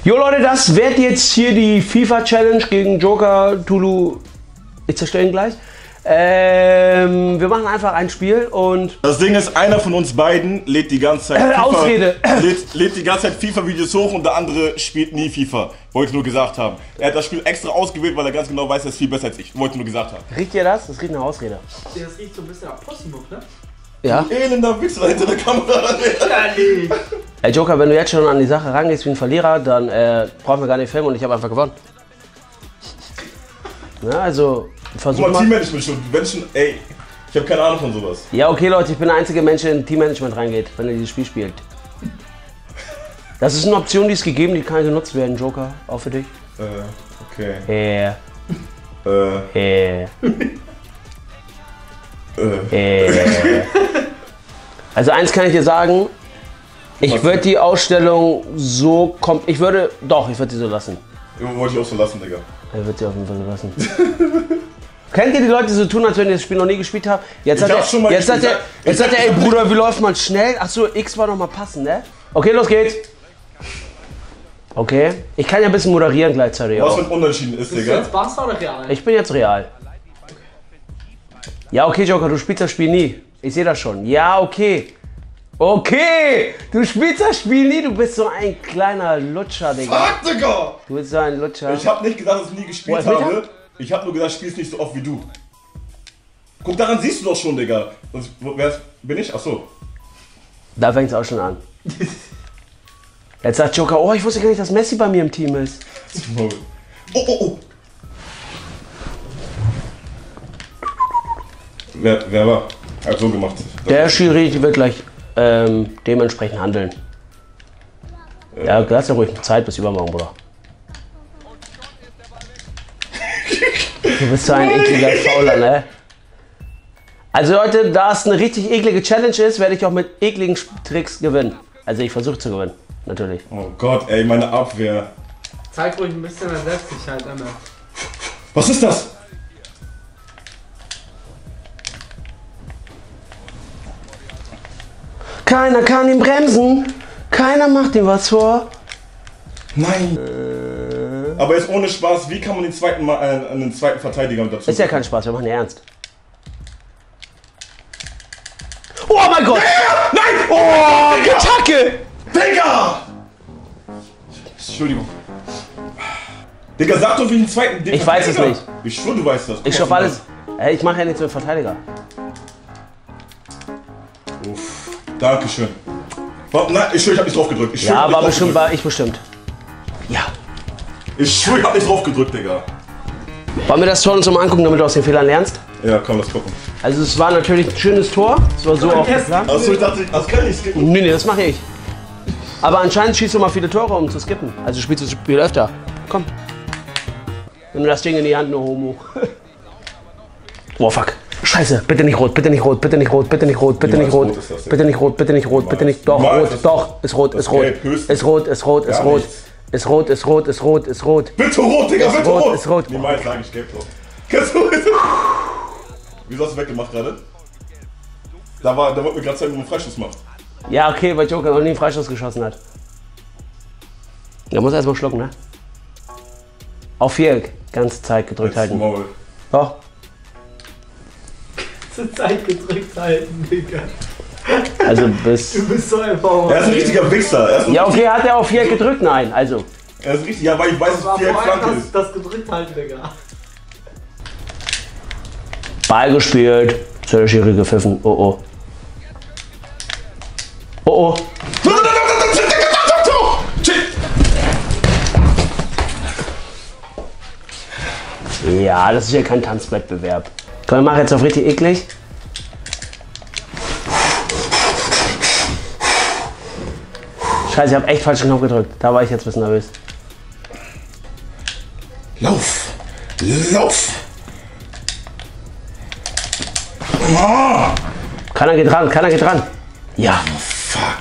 Jo Leute, das wird jetzt hier die FIFA Challenge gegen Joker, Tulu. Ich zerstöre ihn gleich. Wir machen einfach ein Spiel und... Das Ding ist, einer von uns beiden lädt die ganze Zeit FIFA, Ausrede! lädt die ganze Zeit FIFA-Videos hoch und der andere spielt nie FIFA. Wollte nur gesagt haben. Er hat das Spiel extra ausgewählt, weil er ganz genau weiß, er ist viel besser als ich. Wollte nur gesagt haben. Riecht ihr das? Das riecht nach Ausrede. Das riecht so ein bisschen nach Possenmuck, ne? Ja. Elender Wichser hinter der Kamera. Ey Joker, wenn du jetzt schon an die Sache rangehst wie ein Verlierer, dann brauchen wir gar nicht filmen und ich habe einfach gewonnen. Ja, also... Versuch Guck mal, mal. Teammanagement schon. Menschen, ey, ich habe keine Ahnung von sowas. Ja, okay, Leute, ich bin der einzige Mensch, der in Teammanagement reingeht, wenn er dieses Spiel spielt. Das ist eine Option, die ist gegeben, die kann genutzt werden, Joker. Auch für dich. Okay. Also eins kann ich dir sagen, ich würde die Ausstellung so ich würde die so lassen. Wollte ich auch so lassen, Digga. Ich würde sie auf jeden Fall so lassen. Kennt ihr die Leute, die so tun, als wenn die das Spiel noch nie gespielt haben? Jetzt sagt er, ey Bruder, wie läuft man schnell? Achso, X war noch mal passend, ne? Okay, los geht's. Okay, ich kann ja ein bisschen moderieren gleichzeitig Was auch. für ein Unentschieden ist, Bist du Digga? jetzt Barca oder Real? Ich bin jetzt Real. Ja, okay, Joker, du spielst das Spiel nie. Ich sehe das schon. Ja, okay. Okay, du spielst das Spiel nie. Du bist so ein kleiner Lutscher, Digga. Fuck, Digga! Du bist so ein Lutscher. Ich hab nicht gesagt, dass ich nie gespielt habe. Ich hab nur gesagt, ich spiel's nicht so oft wie du. Guck, daran siehst du doch schon, Digga. Und wer bin ich? Achso. Da fängt's auch schon an. Jetzt sagt Joker, oh, ich wusste gar nicht, dass Messi bei mir im Team ist. Oh. Wer war? Er hat so gemacht. Der Schiri wird gleich dementsprechend handeln. Ja, lass dir ruhig Zeit bis übermorgen, Bruder. Du bist so ein ekliger Fauler, ne? Also Leute, da es eine richtig eklige Challenge ist, werde ich auch mit ekligen Tricks gewinnen. Also ich versuche zu gewinnen, natürlich. Oh Gott, ey, meine Abwehr. Zeig ruhig ein bisschen mehr Selbstsicherheit, Emma. Was ist das? Keiner kann ihn bremsen. Keiner macht ihm was vor. Nein. Aber jetzt ohne Spaß, wie kann man den zweiten Verteidiger mit dazu? Ist ja kein Spaß, wir machen ja ernst. Oh mein Gott! Nein! Oh, Attacke! Digga! Entschuldigung. Digga, sag doch wie den zweiten. Ich weiß es nicht. Ich schwör, du weißt das. Ich schaffe alles. Hey, ich mache ja nichts mit Verteidiger. Uff, Dankeschön. Nein, ich schwör, ich hab nicht drauf gedrückt. Ja, war ich bestimmt. Ja. Ich schwör, ich hab nicht drauf gedrückt, Digga. Wollen wir das Tor uns mal angucken, damit du aus den Fehlern lernst? Ja, komm, lass gucken. Also es war natürlich ein schönes Tor. Es war so auch geplant. Achso, ich dachte, das kann ich skippen. Nee, das mache ich. Aber anscheinend schießt du mal viele Tore, um zu skippen. Also spielst du das Spiel öfter. Komm. Nimm das Ding in die Hand, nur Homo. Oh fuck. Scheiße, bitte nicht rot, bitte nicht rot, bitte nicht rot, bitte nicht rot, bitte nicht rot, bitte nicht rot, bitte nicht rot, bitte nicht. Doch, rot, doch, ist rot, ist rot. Ist rot, ist rot, ist rot. Ist rot, ist rot, ist rot, ist rot. Bitte rot, Digga, bitte rot. Ist rot. Niemals sage ich gelb drauf. Kannst du bitte? Wieso hast du weggemacht gerade? Da wollte mir gerade zeigen, wie man einen Freischuss macht. Ja, okay, weil Joker noch nie einen Freistoß geschossen hat. Der muss erstmal schlucken, ne? Auf Viereck, ganze Zeit gedrückt halten. Maul. Doch. Zur Zeit gedrückt halten, Digga. Also bis. Du bist so ein Bauer. Er ist ein richtiger Wichser. Ja, okay, hat er auf Viereck gedrückt? Nein, also. Er ist richtig, ja, weil ich weiß, dass Aber Viereck vor allem Flanke ist. das gedrückt halten, Digga. Ball gespielt. Zur Schiri gepfiffen. Oh oh. Oh oh. Ja, das ist ja kein Tanzwettbewerb. Komm, wir machen jetzt auf richtig eklig. Scheiße, ich habe echt falschen Knopf gedrückt. Da war ich jetzt ein bisschen nervös. Lauf! Lauf! Oh. Keiner geht ran, keiner geht ran. Ja. Fuck.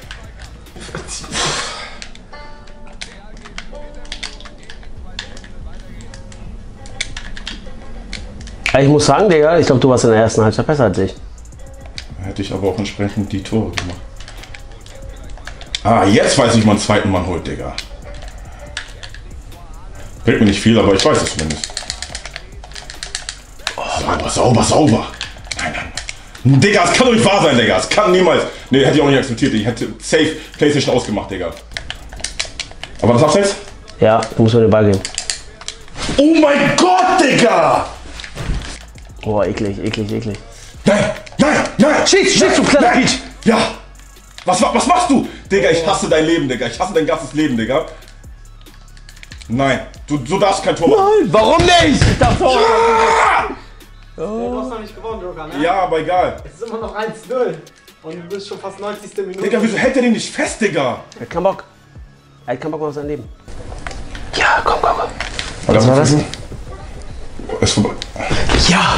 Ich muss sagen, Digga, ich glaube, du warst in der ersten Halbzeit besser als ich. Hätte ich aber auch entsprechend die Tore gemacht. Ah, jetzt weiß ich, wie man einen zweiten Mann holt, Digga. Bringt mir nicht viel, aber ich weiß es zumindest. Oh, sauber. Nein. Digga, das kann doch nicht wahr sein, Digga. Das kann niemals. Nee, hätte ich auch nicht akzeptiert. Ich hätte safe PlayStation ausgemacht, Digga. Aber das abseits? Ja, du musst mir den Ball geben. Oh mein Gott, Digga! Oh, eklig. Nein! Schieß, du kleiner Peach! Ja! Was machst du? Digga, ich hasse dein Leben, Digga. Ich hasse dein ganzes Leben, Digga. Nein, du darfst kein Tor machen. Nein, warum nicht? Ich darf Tor machen. Du hast noch nicht gewonnen, Joker, ne? Ja, aber egal. Es ist immer noch 1-0. Und du bist schon fast 90. Minute. Digga, wieso hält er den nicht fest, Digga? Er hat keinen Bock. Er hat keinen Bock auf sein Leben. Ja, komm. Was war das? Ist vorbei. Ja!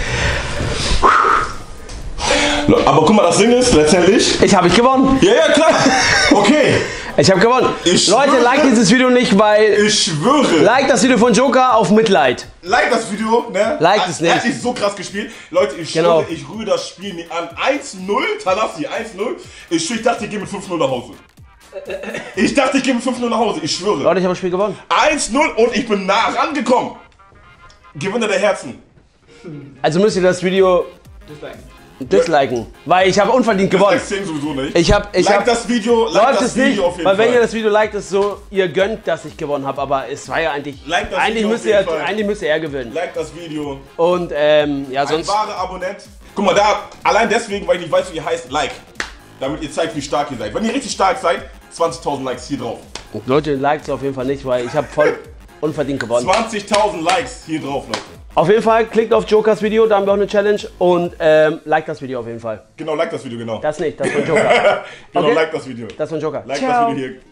Aber guck mal, das Ding ist letztendlich. Ich habe gewonnen. Ja, klar. Okay. Ich habe gewonnen. Ich Leute, schwöre. like dieses Video nicht, weil... Ich schwöre. Like das Video von Joker auf Mitleid. Like das Video, ne? Like es nicht. Er hat nicht so krass gespielt. Leute, ich schwöre, ich rühre das Spiel nicht an. 1-0, Tanassi, 1-0. Ich dachte, ich gehe mit 5-0 nach Hause. Ich gehe mit 5-0 nach Hause, ich schwöre. Leute, ich habe das Spiel gewonnen. 1-0 und ich bin nah rangekommen. Gewinner der Herzen. Also müsst ihr das Video disliken, weil ich habe unverdient gewonnen. Das sowieso nicht. Like das Video, läuft es nicht, auf jeden weil Fall. wenn ihr das Video liked, ist so, ihr gönnt, dass ich gewonnen habe, aber es war ja eigentlich, Like das eigentlich Video auf müsste er gewinnen. Like das Video. Und ja, Ein sonst, wahrer Abonnent. Guck mal, da, allein deswegen, weil ich nicht weiß, wie ihr heißt, Like. Damit ihr zeigt, wie stark ihr seid. Wenn ihr richtig stark seid, 20.000 Likes hier drauf. Leute, liked es auf jeden Fall nicht, weil ich habe voll unverdient gewonnen. 20.000 Likes hier drauf, Leute. Auf jeden Fall, klickt auf Jokers Video, da haben wir auch eine Challenge und liked das Video auf jeden Fall. Genau, like das Video, genau. Das nicht, das von Joker. Genau, Okay. like das Video. Das von Joker. Like Ciao. das Video hier.